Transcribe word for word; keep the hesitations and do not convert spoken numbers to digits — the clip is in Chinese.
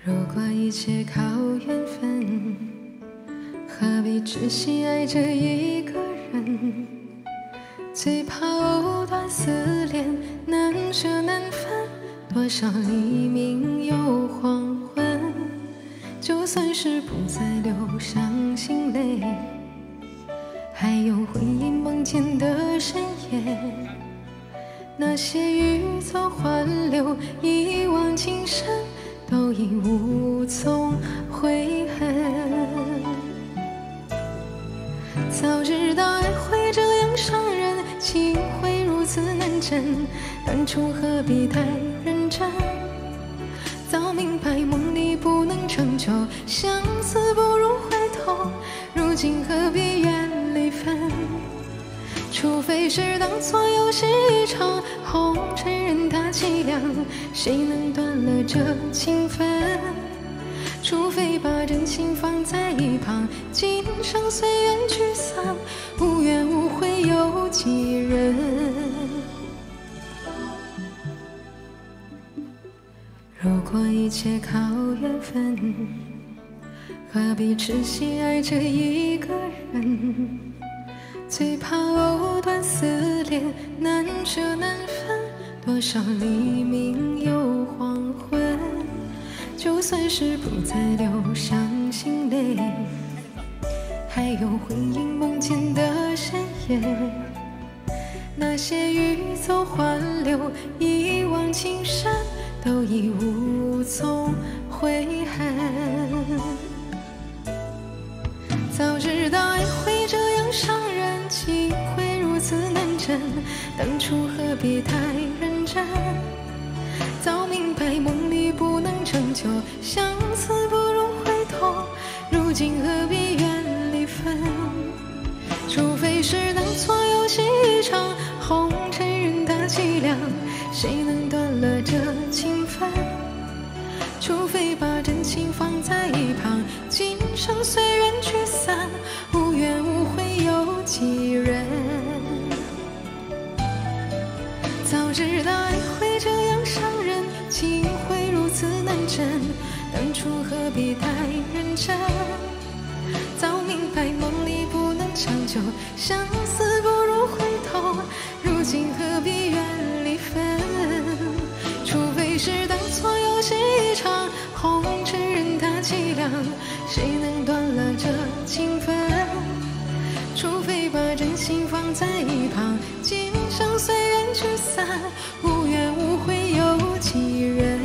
如果一切靠缘分，何必只喜爱着一个人？最怕藕断丝连，难舍难分。多少黎明又黄昏，就算是不再流伤心泪，还有回忆梦见的深夜。那些欲走还留，一往情深，都已无从悔恨。早知道爱会这样伤人，情会如此难枕，当初何必太认真？早明白梦里不能长久，相思不如回头，如今何必怨离分？除非是当作游戏一场，红尘任它凄凉，谁能断了这情分？除非把真情放在一旁，今生随缘聚散，无怨无悔有几人？如果一切靠缘分，何必只喜爱着一个人？最怕藕断丝连，难舍难分。多少黎明又黄昏，就算是不再流伤心泪，还有回忆梦见的深夜。那些欲走还留，一往情深，都已无从悔恨。早知道爱会这样伤人，情会如此难枕，当初何必太认真？早明白梦里不能长久，相思不如回头，如今何必怨离分？除非是当作游戏一场，红尘任它凄凉，谁能断了这情分？除非把真情放在一旁，今生随缘聚散，无怨无悔有几人？早知道爱会这样伤人，情会如此难枕，当初何必太认真？早明白梦里不能长久，相思不如回头，如今何必怨离分？除非是当作游戏一场，红尘任它凄凉，谁能断了这情分？除非把真心放在一旁，今生随缘聚散，无怨无悔有几人？